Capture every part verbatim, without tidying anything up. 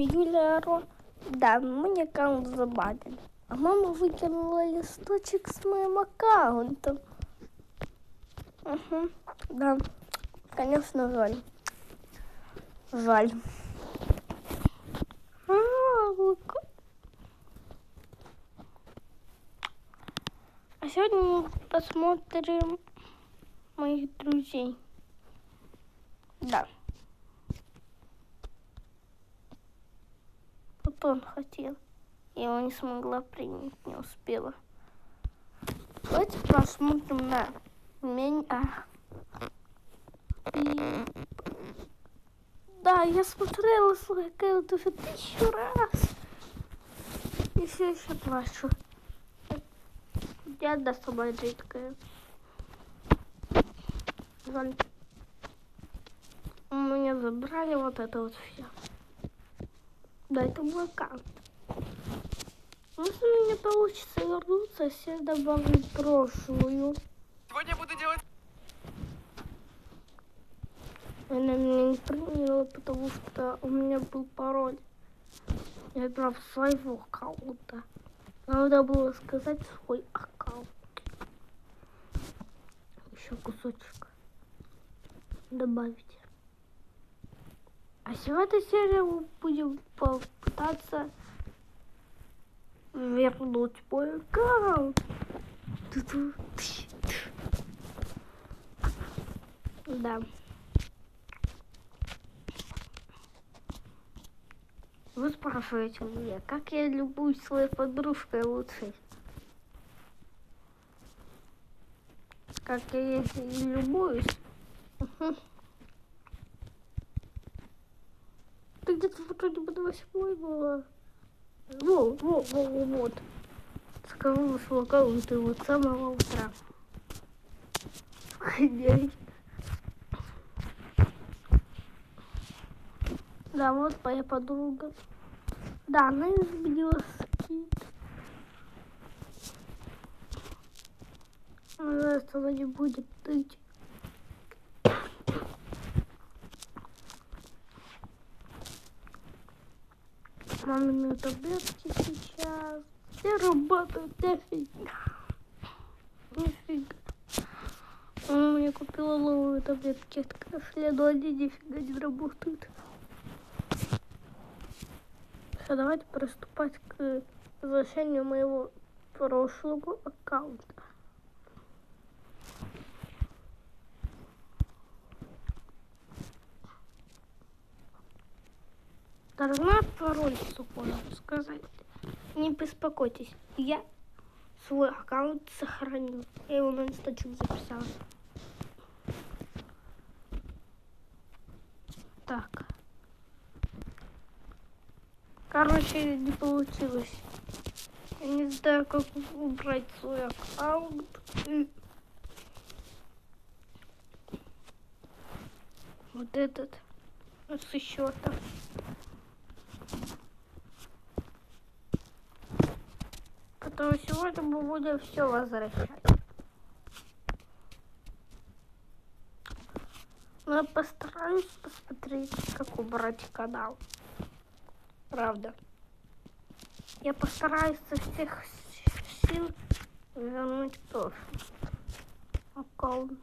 Юлия, да, мой аккаунт забанили. А мама выкинула листочек с моим аккаунтом. Угу, да, конечно, жаль. Жаль. А сегодня мы посмотрим моих друзей. Да. Вот он хотел. Я его не смогла принять, не успела. Давайте посмотрим на меня. И... Да, я смотрела свой аккаунт уже тысячу раз. И все еще плачу. Я до собой жидкая. Жаль. У меня забрали вот это вот все. Да, это мой аккаунт. Если у меня получится вернуться, я добавлю прошлую. Сегодня буду делать... Она меня не приняла, потому что у меня был пароль. Я играл в своего аккаунта. Надо было сказать свой аккаунт. Еще кусочек добавить. А сегодня серию мы будем попытаться вернуть мой аккаунт. Да. Вы спрашиваете меня, как я любуюсь своей подружкой лучшей? Как я ей любуюсь? Угу. Ты где-то вроде бы на восьмой была. Во, во, во, во, вот. Скажу свой аккаунт вот с самого утра. Да, вот моя подруга. Да, она изменила скид. Надеюсь, она не будет тыть. Мамины таблетки сейчас. Все работают, нифига. Нифига. Мама мне купила новые таблетки от кашля, но они нифига не работают. Все, давайте приступать к возвращению моего прошлого аккаунта. Должна пароль сухой сказать. Не беспокойтесь, я свой аккаунт сохраню. Я его на листочек записала. Так. Короче, не получилось. Я не знаю, как убрать свой аккаунт. Вот этот. С счета. Потому сегодня мы будем все возвращать. Но я постараюсь посмотреть, как убрать канал. Правда. Я постараюсь со всех сил вернуть тоже аккаунт.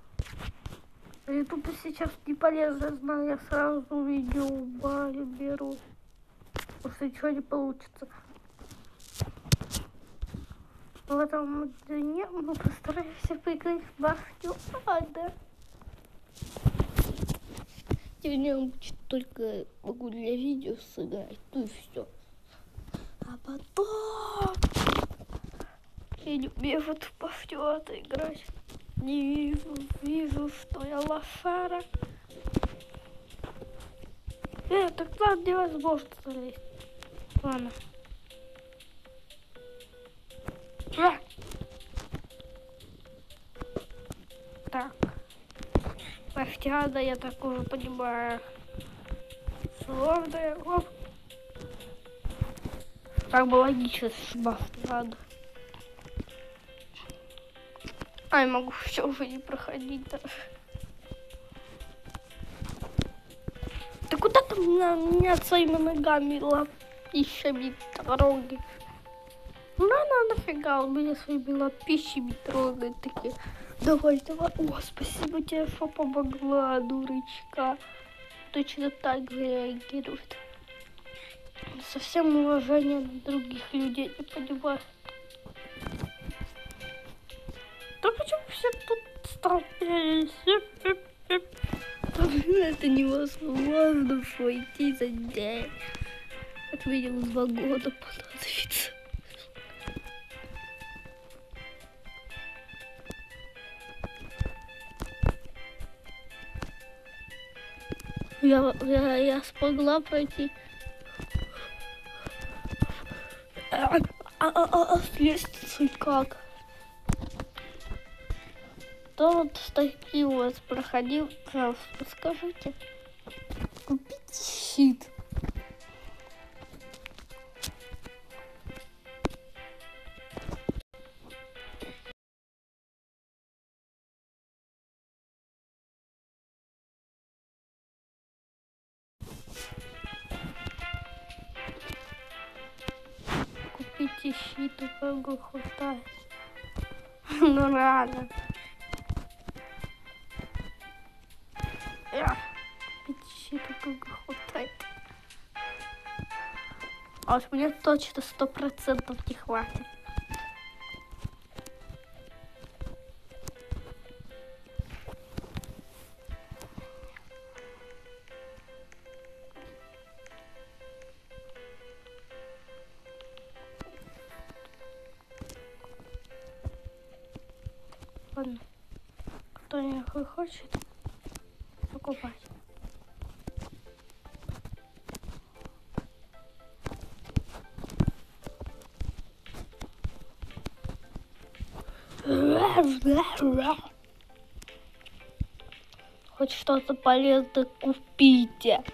Ютуб сейчас не полезно, знаю, я сразу видео беру. Потому что ничего не получится. В этом дне мы постараемся поиграть в башню ада. Сегодня я только могу для видео сыграть, ну и все. А потом я не умею в эту башню ада играть. Не вижу, вижу, что я лошара. Э, тогда невозможно залезть. Ладно. А! Так. Бахтиада, я так уже понимаю. Сложная. Оп. Так бы логично с Бахтиада. А, я могу все уже не проходить даже. Ты куда ты там на меня своими ногами лапищами трогает. Ну, она нафига, он меня своими лапищами трогает, такие. Давай, давай. О, спасибо тебе, что помогла, дурочка. Точно так реагирует. Совсем уважение на других людей, не понимаю. Да почему все тут столпились? Это невозможно пойти за день. От меня два года понадобится. Я, я, я смогла пройти. А, а, а, а с лестницей как? Кто вот с таким вот проходил, пожалуйста, подскажите. Купите щит. Купите щит, у кого хватает. Ну рано. Купите щит, у кого хватает. А вот мне точно сто процентов не хватит. Ладно, кто-нибудь хочет покупать? Хоть что-то полезное купите.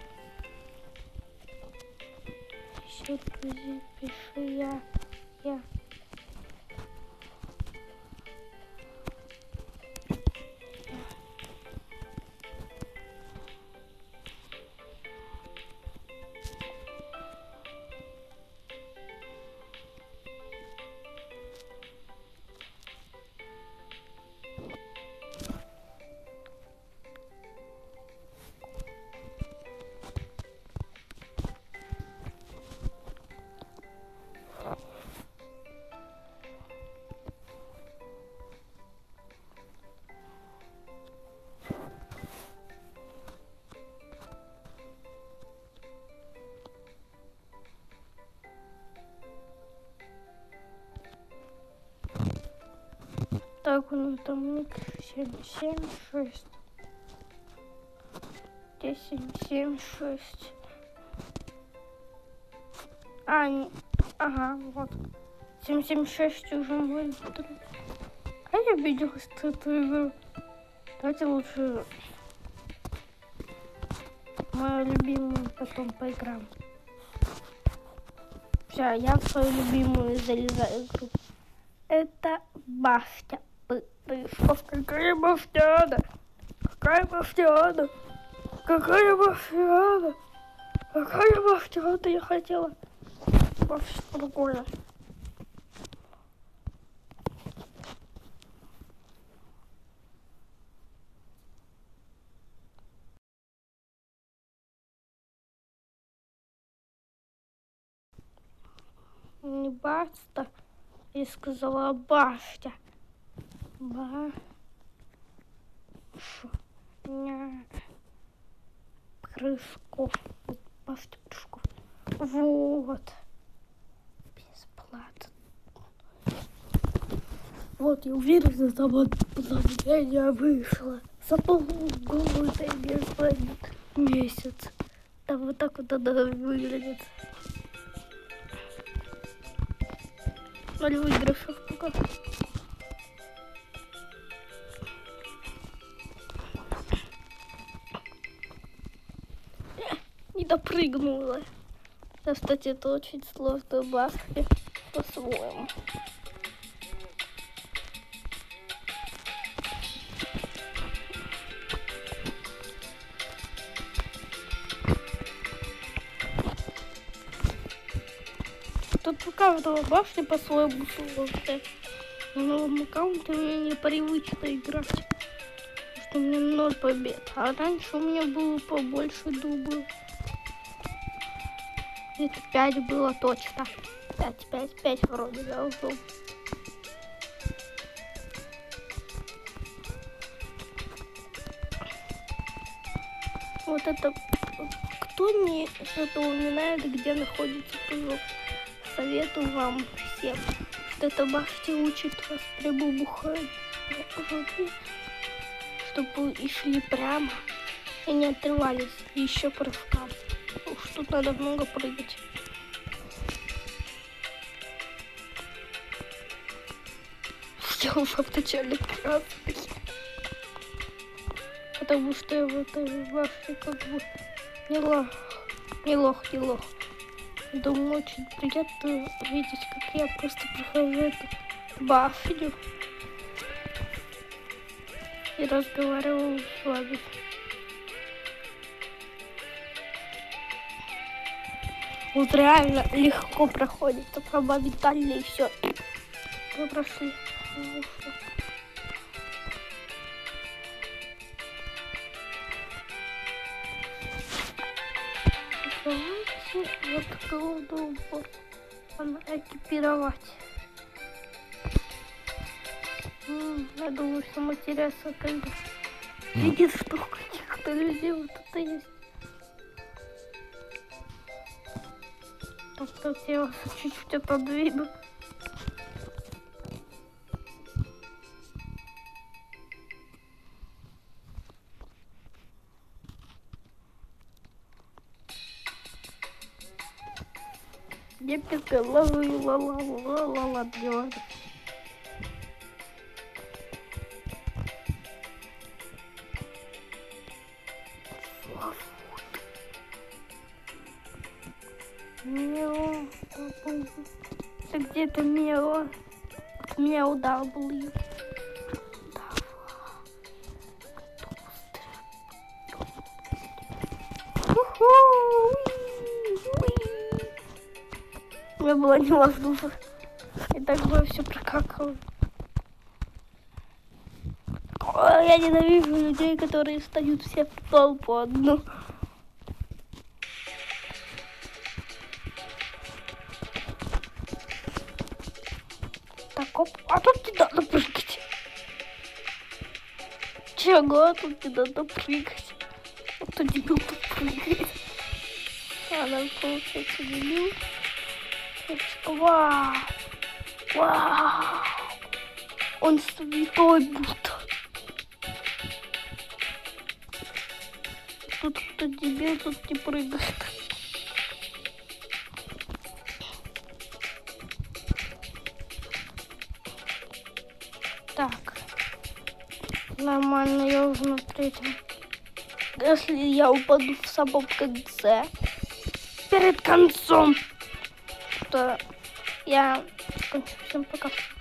Еще друзья, пишу я. Я. Так, ну там ник семь семь шесть. десять семь шесть. А, не... ага, вот. семь семь шесть уже мой. А я видел эту игру. Давайте лучше мою любимую потом поиграем. Все, я в свою любимую залезаю игру. Это башня. Пырышков. Какая башня? Какая башня? Какая башня? Какая башня? Я хотела вообще другое. Не башня, я сказала башня. Башня. Прыжков. Башня прыжков. Вот. Бесплатно. Вот, я уверена, там обновление вышло. За полгода или месяц. Там вот так вот она выглядит. Ноль выигрышев пока. Не допрыгнула. Да, кстати, это очень сложно в баске по-своему. Тут у каждого башни по-своему сложная. На новом аккаунте мне непривычно играть. Потому что у меня ноль побед. А раньше у меня было побольше, думаю. Это пять было точно. пять, пять, пять вроде должно. Вот это... Кто не что-то упоминает, где находится пузырь? Советую вам всем. Вот эта башня учит вас прямо бухать. Чтобы вы шли прямо и не отрывались. И еще прыжкам. Уж тут надо много прыгать. Я уже в начале красный. Потому что я в этой башне как бы не лох, не лох, не лох. Думаю, очень приятно видеть, как я просто прохожу эту башню и разговариваю с вами. Вот реально легко проходит, прям моментально и все. Мы прошли. Давайте вот голодный убор экипировать. М-м, я думаю, всем интересно, как бы видит, что у каких-то людей вот это есть. Так, тут я вас чуть-чуть отодвину. Я безголовый ла-ла-ла-ла-ла делаю. Мяу. Ты где-то мяу. Мяу W. Мне было невозможно. И так бы все прокакало. Ой, я ненавижу людей, которые встают все в толпу одну. Так, оп. А тут не надо прыгать. Чего тут не надо прыгать? Кто дебил тут прыгает? А, нам получается дебил. Вау! Вау! Он святой будто. Тут кто дебил, тут не прыгает. Так. Нормально, я уже на третьем. Если я упаду в самом конце, перед концом, то я кончу. Всем пока.